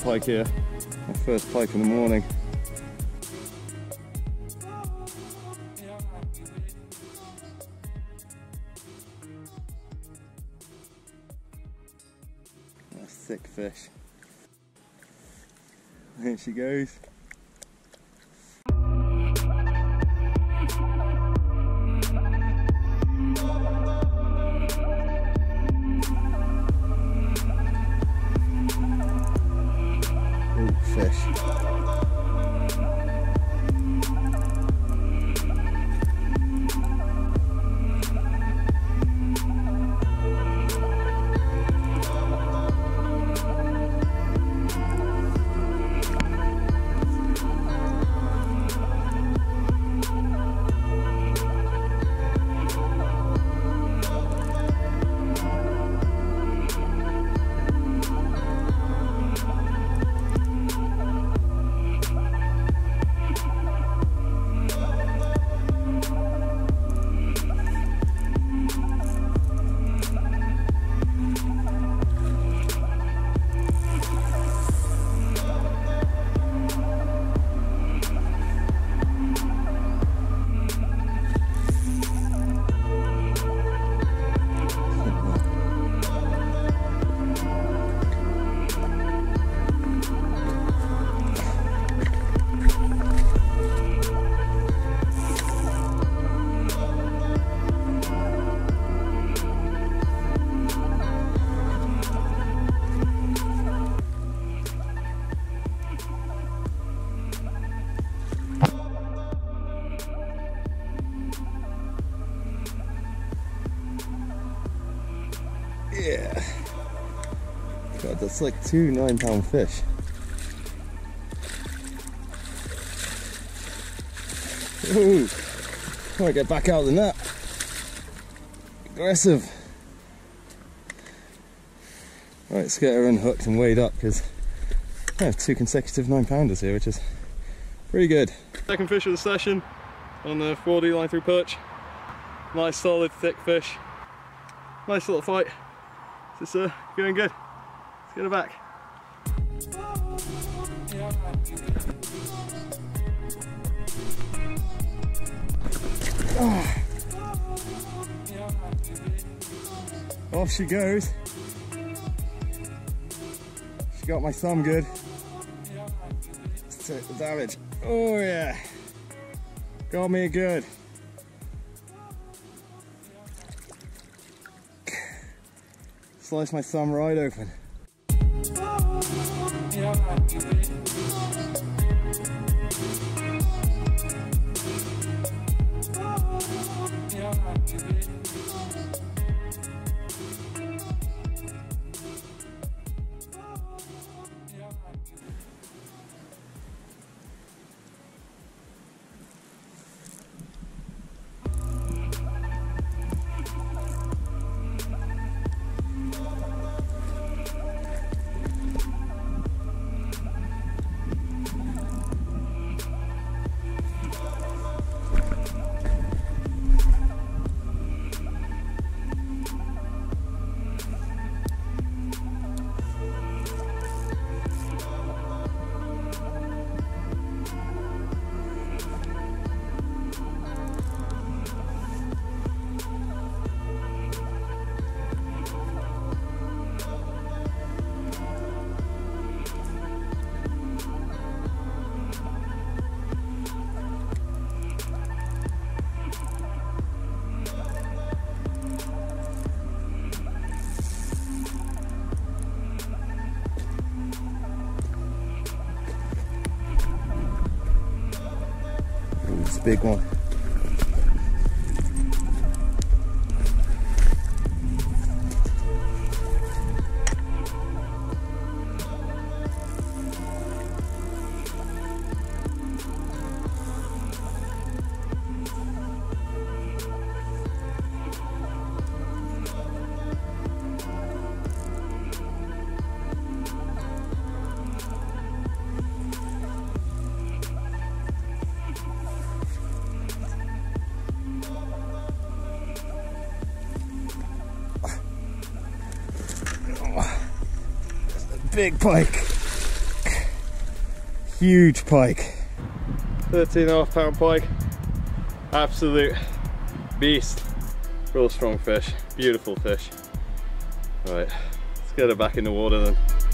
pike here. My first pike in the morning. That's thick fish. There she goes. Fish. Yeah. God, that's like 2 9-pound fish. Ooh. Might get back out of the net. Aggressive. Right, let's get her unhooked and weighed up because I have 2 consecutive 9-pounders here, which is pretty good. Second fish of the session on the 4D line through perch. Nice solid thick fish. Nice little fight. It's going good. Let's get her back. Oh. Off she goes. She got my thumb good. Let's take the damage. Oh yeah. Got me good. Slice my thumb right open. It's a big one. Big pike. huge pike. 13.5 pound pike. Absolute beast. Real strong fish. Beautiful fish. Right, let's get her back in the water then.